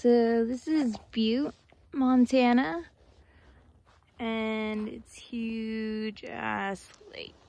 So this is Butte, Montana, and it's huge ass lake.